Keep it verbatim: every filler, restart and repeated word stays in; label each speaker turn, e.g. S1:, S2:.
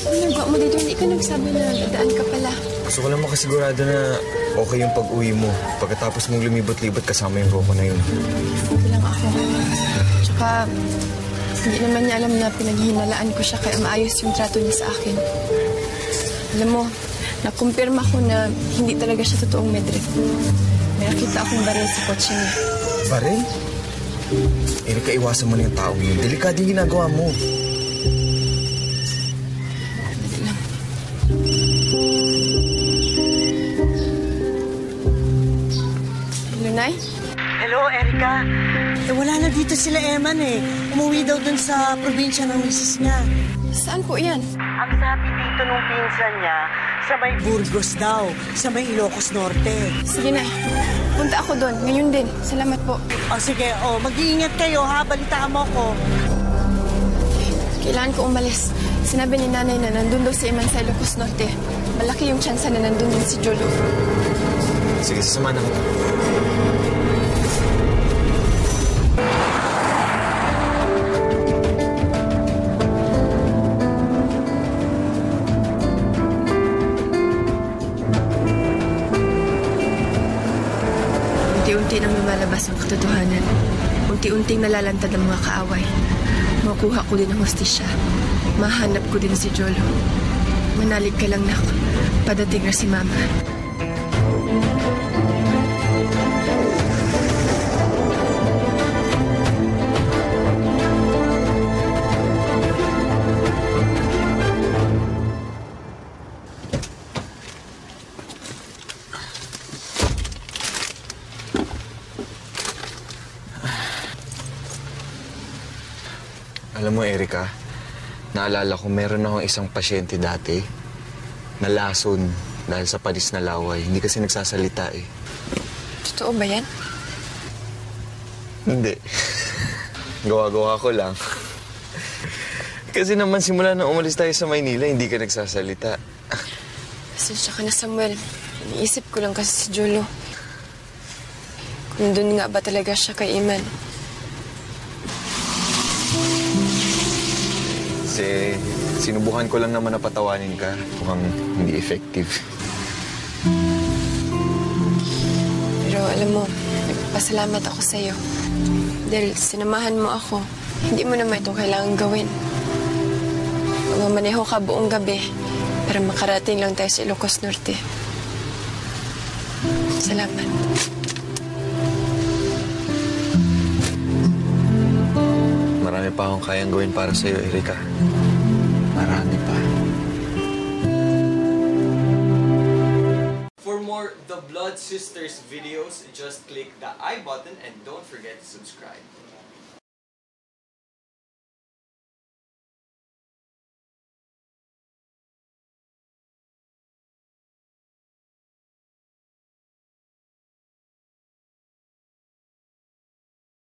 S1: Ano nagawa mo dito? Hindi ka nagsabi na dadaan ka pala.
S2: Gusto ko lang makasigurado na okay yung pag-uwi mo. Pagkatapos mong lumibot-libot kasama yung Roko na yun.
S1: Okay lang ako. Tsaka, hindi naman niya alam na pinaghihinalaan ko siya kaya maayos yung trato niya sa akin. Alam mo, nakumpirma ko na hindi talaga siya totoong medrep. May nakita akong baril sa kotse niya.
S2: Baril? Erika, iwasan mo na yung taong yun. Delikado yung ginagawa mo.
S1: Dali lang. Hello, Nay?
S3: Hello, Erika. Eh, wala na dito sila Eman eh. Umuwi daw dun sa probinsya ng misis niya.
S1: Saan po yan?
S3: Ang sabi dito nung pinsan niya, sa may Burgos daw, sa may Ilocos Norte.
S1: Sige, Nay. Punta ako doon. Ngayon din. Salamat po.
S3: O sige, o, mag-iingat kayo ha. Balitaan mo ko.
S1: Kailangan ko umalis. Sinabi ni Nanay na nandun daw si Eman sa Ilocos Norte. Malaki yung tsansa na nandun din si Jolo.
S2: Sige, sasamahan ako.
S1: Unti-unti nang lumalabas ang katotohanan. Unti-unting nalalantad ang mga kaaway. Makuha ko din ang hustisya. Mahanap ko din si Jolo. Manalig ka lang, nak. Padating na si Mama.
S2: Alam mo, Erika, naalala ko meron akong isang pasyente dati na lason dahil sa panis na laway. Hindi kasi nagsasalita eh.
S1: Totoo ba yan?
S2: Hindi. Gawa-gawa ko lang. Kasi naman simula na umalis tayo sa Maynila, hindi ka nagsasalita.
S1: Pasensya ka na, Samuel. Iniisip ko lang kasi si Jolo. Kung doon nga ba talaga siya kay Iman.
S2: Kasi sinubukan ko lang naman na patawanin ka. Mukhang hindi effective.
S1: Pero alam mo, nagpasalamat ako sa'yo. Dahil sinamahan mo ako. Hindi mo naman ito kailangan gawin. Magmamaneho ka buong gabi para makarating lang tayo sa Ilocos Norte. Salamat.
S2: Marami pa akong kayang gawin para sa'yo, Erika. Marami pa.
S4: For more The Blood Sisters videos, just click the I button and don't forget to subscribe.